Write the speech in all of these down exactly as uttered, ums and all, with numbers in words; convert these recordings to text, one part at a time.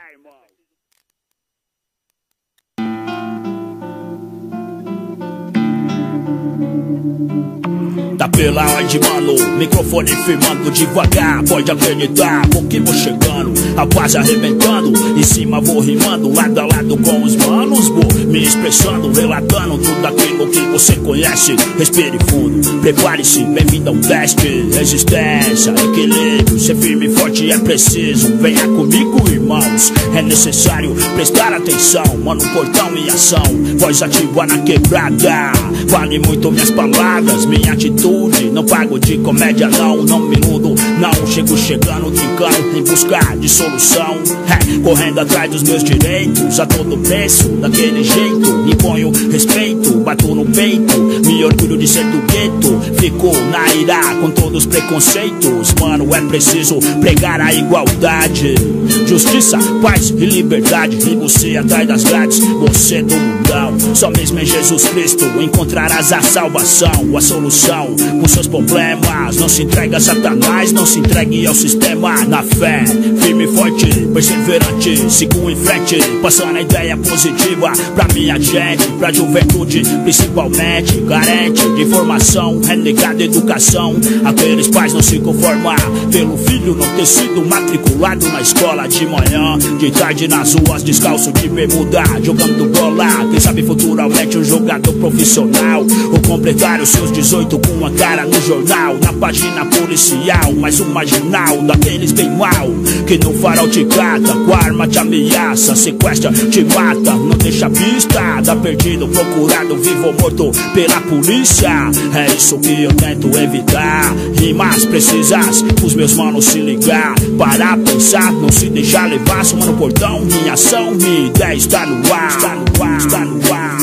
Tá pela ordem, mano, microfone firmando devagar. Pode acreditar, pouquinho vou chegando, a paz arrebentando. Em cima vou rimando, lado a lado com os manos. Vou me expressando, relatando tudo aquilo que você conhece. Respire fundo, prepare-se, bem-vindo ao teste. Resistência, equilíbrio, ser firme e forte é preciso. Venha comigo, irmãos, é necessário prestar atenção. Mano, portão em ação, voz ativa na quebrada. Vale muito minhas palavras, minha atitude. Não pago de comédia, não, não me iludo. Não chego chegando, trincando em busca de solução. É, correndo atrás dos meus direitos a todo preço, daquele jeito. Imponho respeito, bato no peito. Me orgulho de ser do gueto. Fico na ira com todos os preconceitos. Mano, é preciso pregar a igualdade, justiça, paz e liberdade. E você atrás das grades, você do mundão. Só mesmo em Jesus Cristo encontrarás a salvação, a solução com seus problemas. Não se entregue a Satanás, não se entregue ao sistema. Na fé, firme e forte, perseverante, sigo em frente, passando a ideia positiva pra minha gente, pra juventude principalmente, carente de informação, renegada educação. Aqueles pais não se conformar pelo filho não ter sido matriculado na escola de manhã, de tarde nas ruas descalço de bermuda, jogando bola. Quem sabe futuramente um jogador profissional, ou completar os seus dezoito com uma cara no jornal, na página policial. Mais um marginal daqueles bem mal, que no farol te cata, com a arma te ameaça, sequestra, te mata, não deixa pista. Tá perdido, procurado, vivo ou morto pela polícia. É isso que eu tento evitar. Rimas precisas, os meus manos se ligar, parar, pensar, não se deixar levar. Sou mano portão, minha ação, minha ideia está no ar, está no ar, está no ar.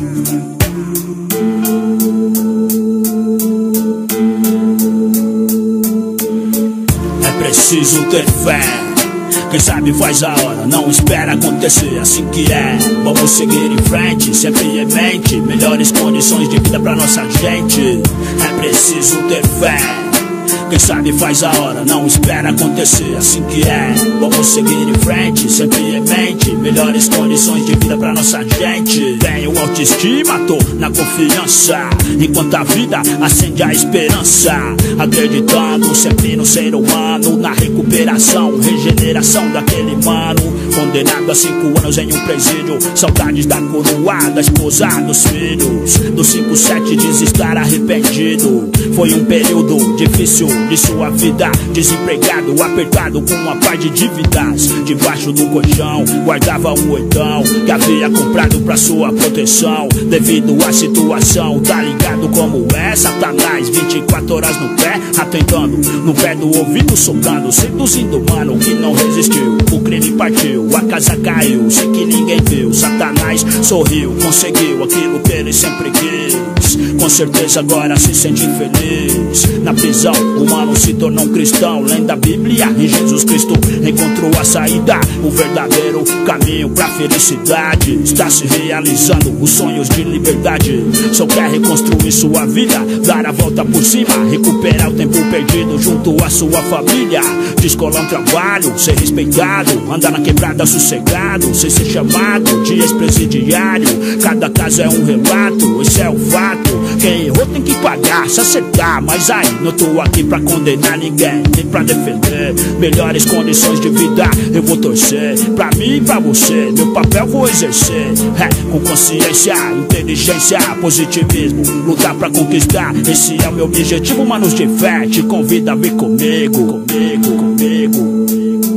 Preciso ter fé, quem sabe faz a hora, não espera acontecer, assim que é. Vamos seguir em frente, sempre em mente, melhores condições de vida pra nossa gente. É preciso ter fé, quem sabe faz a hora, não espera acontecer, assim que é. Vamos seguir em frente, sempre em mente, melhores condições de vida pra nossa gente. Tenho autoestima, tô na confiança, enquanto a vida acende a esperança. Acreditando sempre no ser humano, na recuperação, regeneração daquele mano condenado a cinco anos em um presídio. Saudades da coroa, da esposa, dos filhos. Do cinco sete diz estar arrependido. Foi um período difícil de sua vida, desempregado, apertado com uma par de dívidas. Debaixo do colchão guardava um oitão que havia comprado pra sua proteção. Devido à situação, tá ligado como é? Satanás, vinte e quatro horas no pé, atentando no pé do ouvido, soprando, seduzindo mano que não resistiu. O crime partiu, a casa caiu, sem que ninguém viu. Satanás sorriu, conseguiu aquilo que ele sempre quis. Com certeza agora se sente feliz. Na prisão, o mano se tornou um cristão. Lendo a Bíblia, em Jesus Cristo encontrou a saída, o verdadeiro caminho pra felicidade. Está se realizando os sonhos de liberdade. Só quer reconstruir sua vida, dar a volta por cima, recuperar o tempo perdido junto à sua família. Descolar um trabalho, ser respeitado, andar na quebrada sossegado, sem ser chamado de ex-presidiário. Cada caso é um relato, esse é o fato. Quem errou tem que pagar, se acertar. Mas aí, não tô aqui pra condenar ninguém, nem pra defender. Melhores condições de vida eu vou torcer, pra mim e pra você, meu papel vou exercer. É, com consciência, inteligência, positivismo, lutar pra conquistar, esse é o meu objetivo. Manos de fé, te convido a vir comigo, comigo, comigo.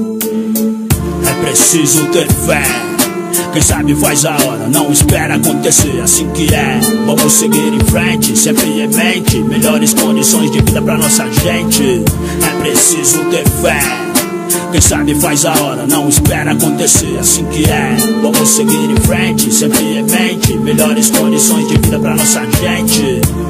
É preciso ter fé, quem sabe faz a hora, não espera acontecer, assim que é. Vamos seguir em frente, sempre em mente, melhores condições de vida pra nossa gente. É preciso ter fé, quem sabe faz a hora, não espera acontecer, assim que é. Vamos seguir em frente, sempre em mente, melhores condições de vida pra nossa gente.